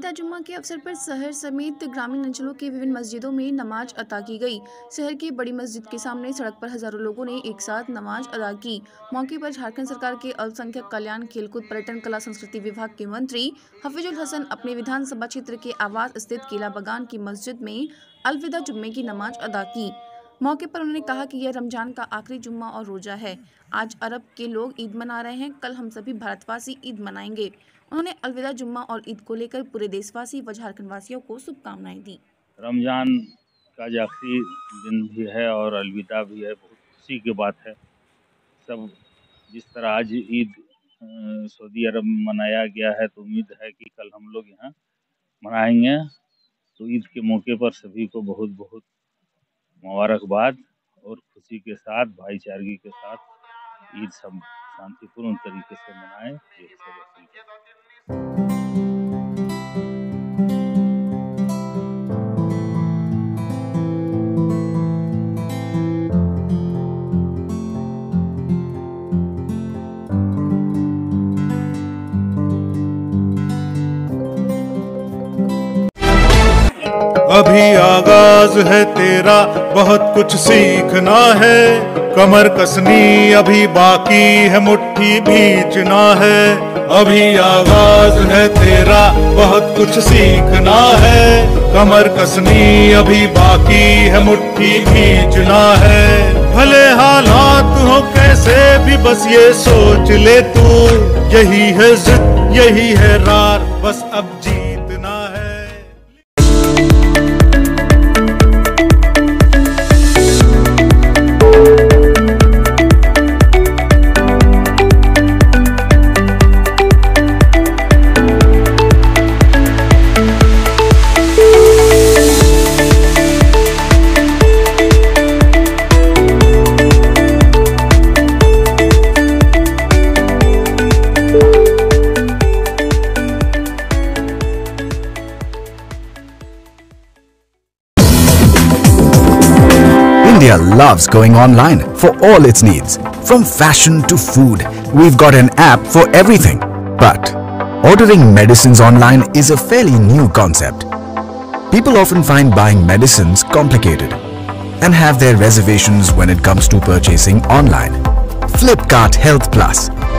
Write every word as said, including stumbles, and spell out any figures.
अलविदा जुम्मा के अवसर पर शहर समेत ग्रामीण अंचलों के विभिन्न मस्जिदों में नमाज अता की गई। शहर की बड़ी मस्जिद के सामने सड़क पर हजारों लोगों ने एक साथ नमाज अदा की। मौके पर झारखंड सरकार के अल्पसंख्यक कल्याण, खेलकूद, पर्यटन, कला संस्कृति विभाग के मंत्री हफीजुल हसन अपने विधानसभा क्षेत्र के आवास स्थित किला बगान की मस्जिद में अलविदा जुम्मे की नमाज अदा की। मौके पर उन्होंने कहा कि यह रमजान का आखिरी जुम्मा और रोजा है। आज अरब के लोग ईद मना रहे हैं, कल हम सभी भारतवासी ईद मनाएंगे। उन्होंने अलविदा जुम्मा और ईद को लेकर पूरे देशवासी व झारखंड वासियों को शुभकामनाएं दी। रमजान का जो आखिरी दिन भी है और अलविदा भी है, बहुत खुशी की बात है। सब जिस तरह आज ईद सऊदी अरब में मनाया गया है, तो उम्मीद है कि कल हम लोग यहाँ मनाएंगे। तो ईद के मौके पर सभी को बहुत बहुत मुबारकबाद और खुशी के साथ, भाईचारगी के साथ ईद सब शांतिपूर्ण तरीके से मनाएं। यही सब अभी आगाज है तेरा, बहुत कुछ सीखना है। कमर कसनी अभी बाकी है, मुट्ठी भींचना है। अभी आगाज है तेरा, बहुत कुछ सीखना है। कमर कसनी अभी बाकी है, मुट्ठी भींचना है। भले हालात हो कैसे भी, बस ये सोच ले तू, यही है जिद, यही है रार, बस अब जीतना है। India loves going online for all its needs. From fashion to food, we've got an app for everything. But ordering medicines online is a fairly new concept. People often find buying medicines complicated and have their reservations when it comes to purchasing online. Flipkart Health Plus